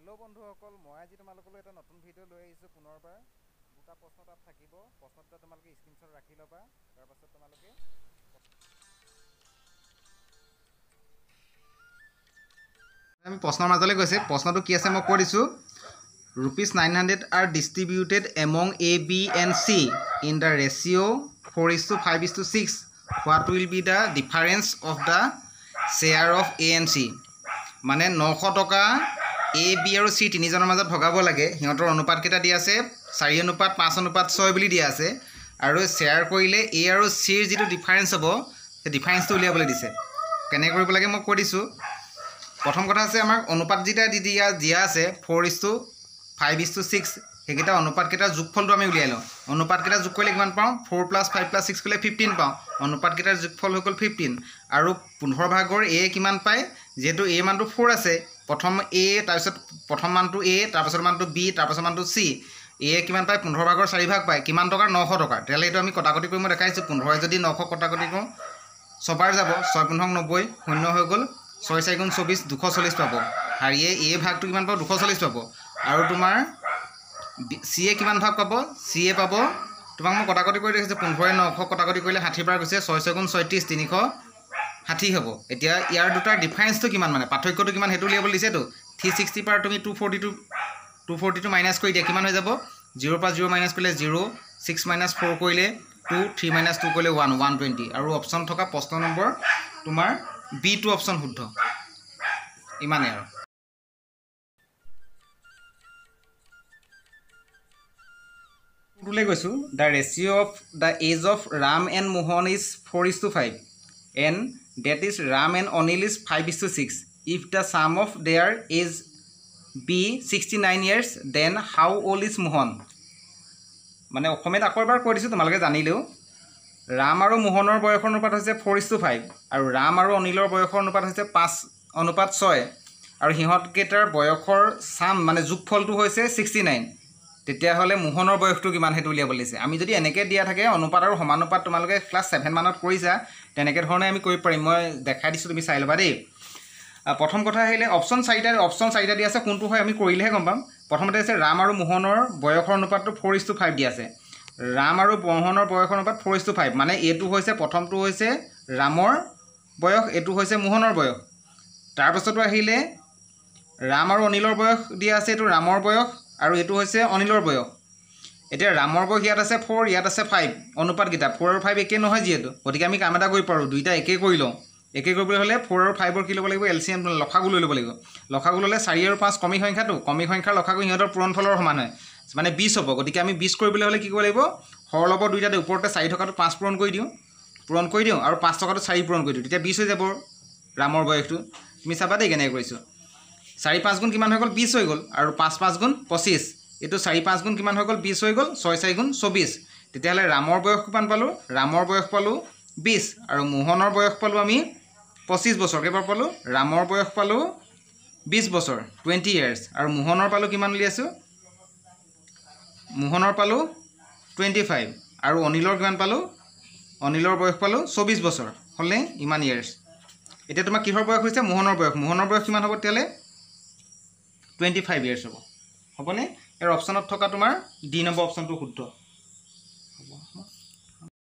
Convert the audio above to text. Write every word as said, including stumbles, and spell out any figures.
Hello' বন্ধুসকল, মই আজি তোমালোকলৈ এটা নতুন ভিডিঅ' লৈ আহিছোঁ পুনৰবাৰ। দুটা প্ৰশ্ন তাত থাকিব। প্ৰশ্ন দুটা তোমালোকে স্ক্ৰীনশ্বট ৰাখি ল'বা। তাৰপাছত তোমালোকে আমি প্ৰশ্নৰ মাজলৈ গৈছে। প্ৰশ্নটো কি আছে মই কৈ দিছোঁ। Rupees nine hundred are distributed among a b and c in the ratio' four is to five is to six what will be the difference of the share of a and c. মানে নশ টকা A B আৰু C তিনিজনৰ মাজত ভগাব লাগে। সিহঁতৰ অনুপাতকেইটা দিয়া আছে চাৰি অনুপাত পাঁচ অনুপাত ছয় বুলি দিয়া আছে। আৰু শ্বেয়াৰ কৰিলে এ আৰু চিৰ যিটো ডিফাৰেঞ্চ হ'ব সেই ডিফাৰেঞ্চটো উলিয়াবলৈ দিছে। কেনেকৈ কৰিব লাগে মই কৈ দিছোঁ। প্ৰথম কথা আছে আমাক অনুপাত যেইটা দি দিয়া দিয়া আছে four is to five is to six, সেইকেইটা অনুপাতকেইটাৰ যোগফলটো আমি উলিয়াই লওঁ। অনুপাতকেইটা যোগ কৰিলে কিমান পাওঁ? Four plus five plus six কৰিলে ফিফটিন পাওঁ। অনুপাতকেইটাৰ যোগফল হৈ গ'ল ফিফটিন। আৰু পোন্ধৰ ভাগৰ এ কিমান পায়? যিহেতু এ মানটো ফ'ৰ আছে, প্ৰথম এ তাৰপিছত প্ৰথম মানটো এ, তাৰপাছত মানটো বি, তাৰপাছত মানটো চি। এ কিমান পায়? পোন্ধৰ ভাগৰ চাৰি ভাগ পায়। কিমান টকাৰ? নশ টকাৰ। তেতিয়াহ'লে এইটো আমি কটাকটি কৰি মই দেখাইছোঁ। পোন্ধৰে যদি নশ কটাকটি কৰোঁ ছবাৰ যাব, ছয় পোন্ধৰ নব্বৈ, শূন্য হৈ গ'ল। ছয় চাৰি গুণ চৌবিছ, দুশ চল্লিছ পাব। হাৰিয়ে এ ভাগটো কিমান পাব? দুশ চল্লিছ পাব। আৰু তোমাৰ চি এ কিমান ভাগ পাব? চি এ পাব, তোমাক মই কটাকটি কৰি দেখিছোঁ। পোন্ধৰে নশ কটাকটি কৰিলে ষাঠিৰ পৰা গৈছে, ছয় ছয় গুণ ছয়ত্ৰিছ, তিনিশ ষাঠি হ'ব। এতিয়া ইয়াৰ দুটাৰ ডিফাৰেঞ্চটো কিমান, মানে পাৰ্থক্যটো কিমান সেইটো উলিয়াবলৈ দিছেতো। থ্ৰী ছিক্সটিৰ পৰা তুমি two forty two two forty two minus কৰি দিয়া, কিমান হৈ যাব? জিৰ'ৰ পৰা জিৰ' মাইনাছ কৰিলে জিৰ', ছিক্স মাইনাছ ফ'ৰ কৰিলে টু, থ্ৰী মাইনাছ টু কৰিলে ওৱান, ওৱান টুৱেণ্টি। আৰু অপশ্যন থকা প্ৰশ্ন নম্বৰ তোমাৰ বি টু অপশ্যন শুদ্ধ। ইমানেই আৰু। টোলৈ গৈছোঁ। The ratio' of the age of Ram and Mohan is four is to five and that is Ram and Anil is five is to six. If the sum of their age be sixty nine years then how old is Mohan. মানে অসমীয়াত আকৌ এবাৰ কৈ দিছোঁ, তোমালোকে জানিলেও। ৰাম আৰু মোহনৰ বয়সৰ অনুপাত হৈছে ফ'ৰ ইজ টু ফাইভ, আৰু ৰাম আৰু অনিলৰ বয়সৰ অনুপাত হৈছে পাঁচ অনুপাত ছয়, আৰু সিহঁতকেইটাৰ বয়সৰ চাম মানে যোগফলটো হৈছে ছিক্সটি নাইন। তেতিয়াহ'লে মোহনৰ বয়সটো কিমান সেইটো উলিয়াবলৈ দিছে। আমি যদি এনেকৈ দিয়া থাকে অনুপাত আৰু সমানুপাত তোমালোকে ক্লাছ ছেভেন মানত কৰিছা, তেনেকৈ ধৰণে আমি কৰিব পাৰিম। মই দেখাই দিছোঁ, তুমি চাই ল'বা দেই। প্ৰথম কথা আহিলে অপশ্যন চাৰিটা অপশ্যন চাৰিটা দিয়া আছে, কোনটো হয় আমি কৰিলেহে গম পাম। প্ৰথমতে আছে ৰাম আৰু মোহনৰ বয়সৰ অনুপাতটো ফ'ৰ ইজ টু ফাইভ দিয়া আছে। ৰাম আৰু মোহনৰ বয়সৰ অনুপাত ফ'ৰ ইজ টু ফাইভ, মানে এইটো হৈছে প্ৰথমটো হৈছে ৰামৰ বয়স, এইটো হৈছে মোহনৰ বয়স। তাৰপাছতো আহিলে ৰাম আৰু অনিলৰ বয়স দিয়া আছে, এইটো ৰামৰ বয়স আৰু এইটো হৈছে অনিলৰ বয়স। এতিয়া ৰামৰ বয়স ইয়াত আছে ফ'ৰ, ইয়াত আছে ফাইভ, অনুপাতকেইটা ফ'ৰ আৰু ফাইভ একেই নহয় যিহেতু, গতিকে আমি কাম এটা কৰিব পাৰোঁ, দুইটা একেই কৰি লওঁ। একেই কৰিবলৈ হ'লে ফ'ৰ আৰু ফাইভৰ কি ল'ব লাগিব? এল চি এম লসাগু লৈ ল'ব লাগিব। লসাগু ল'লে চাৰি আৰু পাঁচ কমি সংখ্যাটো, কমি সংখ্যাৰ লসাগু সিহঁতৰ পূৰণফলৰ সমান হয়, মানে বিছ হ'ব। গতিকে আমি বিছ কৰিবলৈ হ'লে কি কৰিব লাগিব? হৰ ল'ব দুইটাতে, ওপৰতে চাৰি থকাটো পাঁচ পূৰণ কৰি দিওঁ, পূৰণ কৰি দিওঁ, আৰু পাঁচ টকাটো চাৰি পূৰণ কৰি দিওঁ, তেতিয়া বিছ হৈ যাব ৰামৰ বয়সটো। তুমি চাবা দেই কেনেকৈ কৰিছোঁ। চাৰি পাঁচ গুণ কিমান হৈ গ'ল? বিছ হৈ গ'ল। আৰু পাঁচ পাঁচ গুণ পঁচিছ, এইটো চাৰি পাঁচ গুণ কিমান হৈ গ'ল? বিছ হৈ গ'ল। ছয় চাৰি গুণ চৌবিছ। তেতিয়াহ'লে ৰামৰ বয়স কিমান পালোঁ? ৰামৰ বয়স পালোঁ বিছ, আৰু মোহনৰ বয়স পালোঁ আমি পঁচিছ বছৰ। কেইবাৰ পালোঁ? ৰামৰ বয়স পালোঁ বিছ বছৰ, টুৱেণ্টি ইয়াৰ্ছ, আৰু মোহনৰ পালোঁ কিমান উলিয়াইছোঁ? মোহনৰ পালোঁ টুৱেণ্টি ফাইভ, আৰু অনিলৰ কিমান পালোঁ? অনিলৰ বয়স পালোঁ চৌবিছ বছৰ, হ'লনে? ইমান ইয়াৰ্ছ। এতিয়া তোমাৰ কিহৰ বয়স হৈছে? মোহনৰ বয়স। মোহনৰ বয়স কিমান হ'ব তেতিয়াহ'লে? টুৱেণ্টি ফাইভ ইয়াৰ্ছ হ'ব। হ'বনে? ইয়াৰ অপশ্যনত থকা তোমাৰ ডি নম্বৰ অপশ্যনটো শুদ্ধ।